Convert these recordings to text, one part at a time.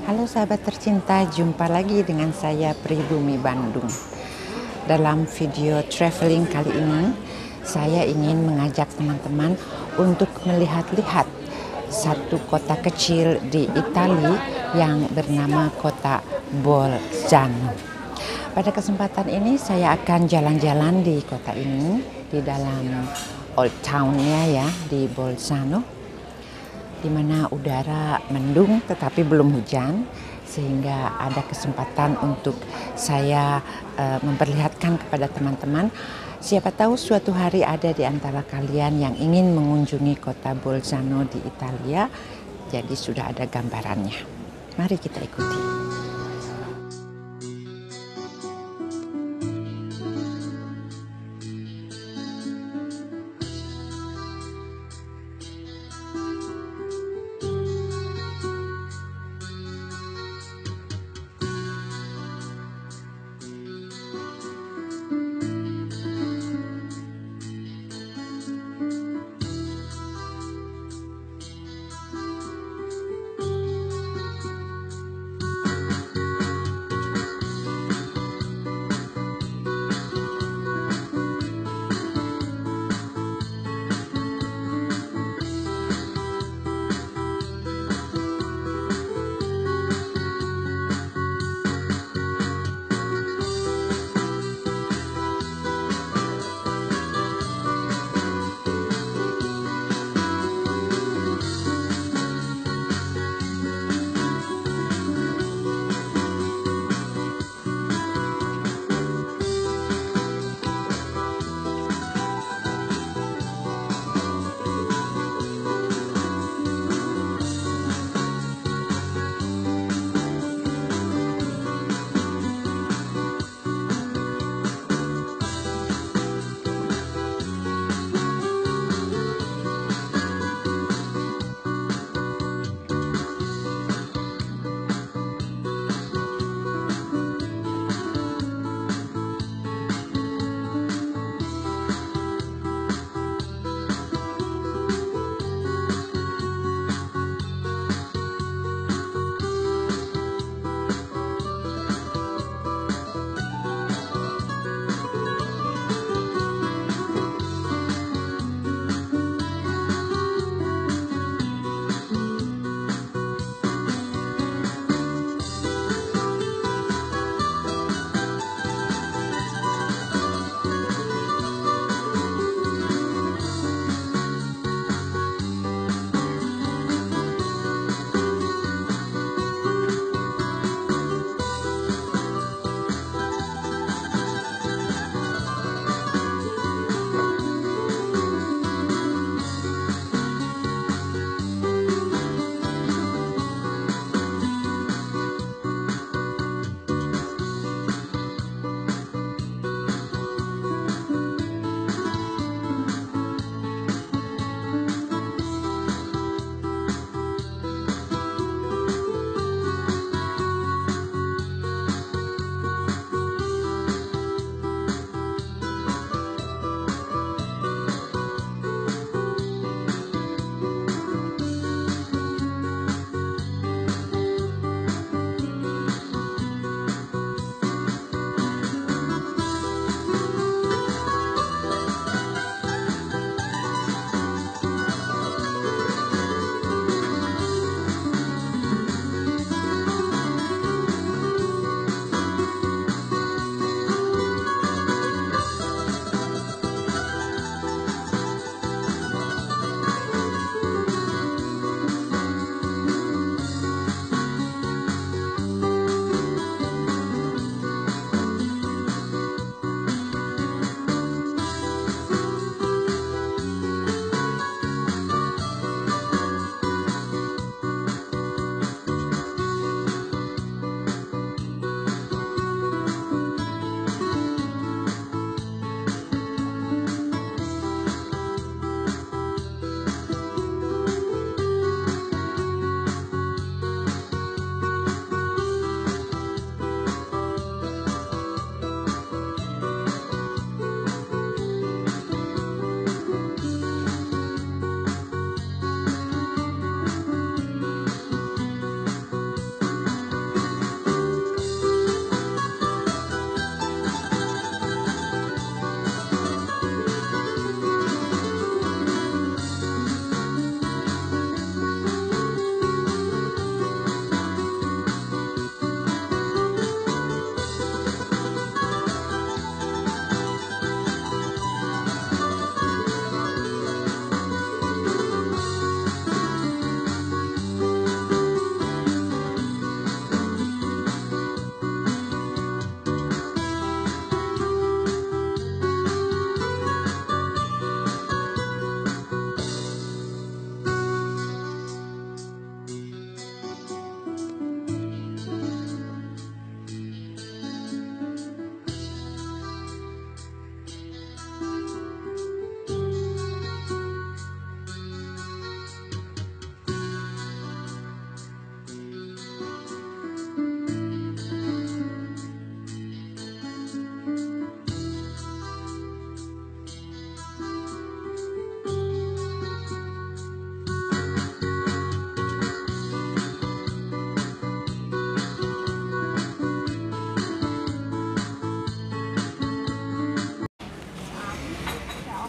Halo sahabat tercinta, jumpa lagi dengan saya Pribumi Bandung. Dalam video traveling kali ini, saya ingin mengajak teman-teman untuk melihat-lihat satu kota kecil di Italia yang bernama kota Bolzano. Pada kesempatan ini saya akan jalan-jalan di kota ini, di dalam Old Town-nya ya, di Bolzano, di mana udara mendung tetapi belum hujan, sehingga ada kesempatan untuk saya memperlihatkan kepada teman-teman. Siapa tahu suatu hari ada di antara kalian yang ingin mengunjungi kota Bolzano di Italia, jadi sudah ada gambarannya. Mari kita ikuti.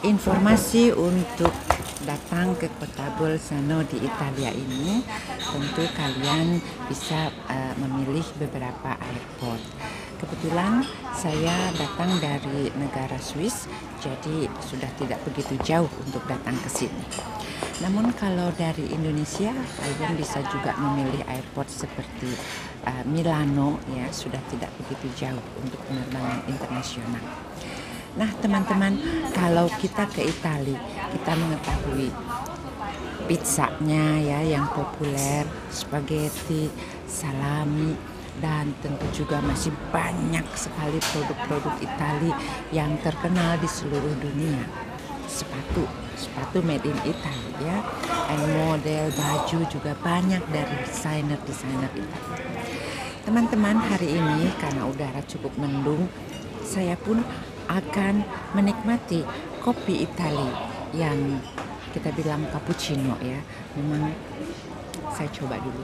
informasi untuk datang ke kota Bolzano di Italia ini, tentu kalian bisa memilih beberapa airport. Kebetulan saya datang dari negara Swiss, jadi sudah tidak begitu jauh untuk datang ke sini. Namun kalau dari Indonesia, kalian bisa juga memilih airport seperti Milano, ya, sudah tidak begitu jauh untuk penerbangan internasional. Nah teman-teman, kalau kita ke Italia, kita mengetahui pizzanya ya yang populer, spaghetti, salami, dan tentu juga masih banyak sekali produk-produk Italia yang terkenal di seluruh dunia. Sepatu made in Italy ya, and model baju juga banyak dari desainer-desainer Italia. Teman-teman, hari ini karena udara cukup mendung, saya pun akan menikmati kopi Italia yang kita bilang cappuccino ya. Memang saya coba dulu.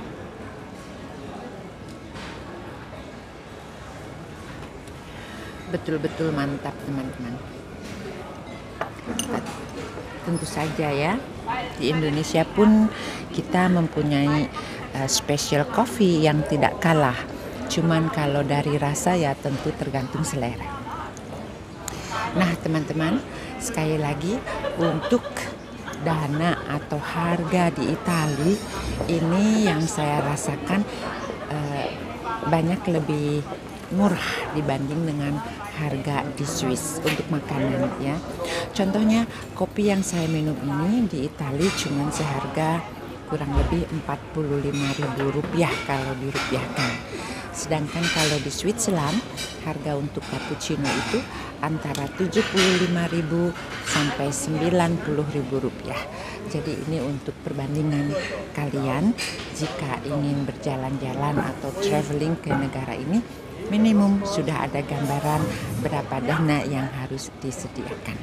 Betul-betul mantap teman-teman. Tentu saja ya, di Indonesia pun kita mempunyai special coffee yang tidak kalah. Cuman kalau dari rasa ya tentu tergantung selera. Nah teman-teman, sekali lagi untuk dana atau harga di Italia ini yang saya rasakan banyak lebih murah dibanding dengan harga di Swiss untuk makanan ya. Contohnya kopi yang saya minum ini di Italia cuma seharga kurang lebih Rp45.000 kalau dirupiahkan. Sedangkan kalau di Switzerland harga untuk cappuccino itu antara Rp75.000 sampai Rp90.000. Jadi ini untuk perbandingan kalian jika ingin berjalan-jalan atau traveling ke negara ini, minimum sudah ada gambaran berapa dana yang harus disediakan.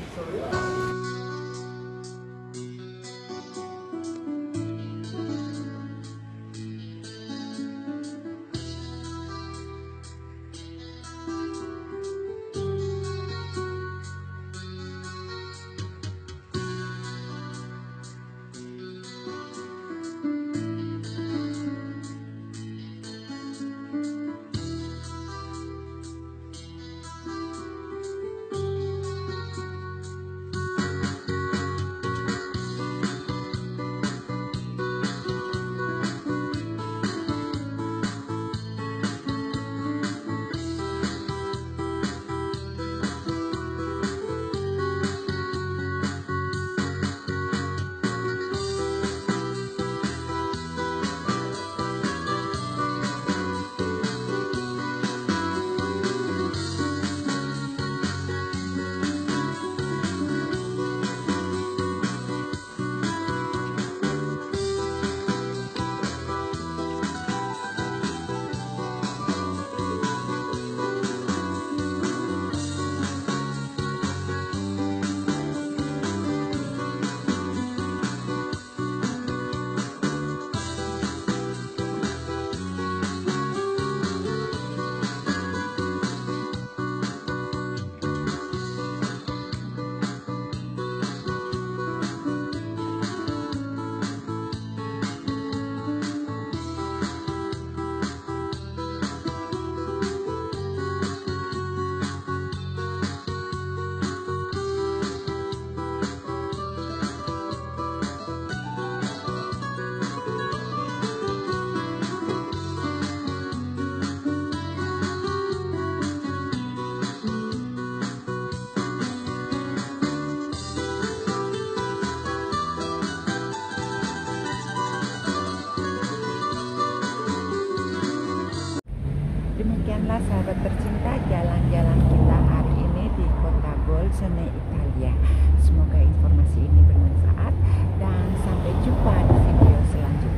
Demikianlah sahabat tercinta jalan-jalan kita hari ini di kota Bolzano, Italia. Semoga informasi ini bermanfaat dan sampai jumpa di video selanjutnya.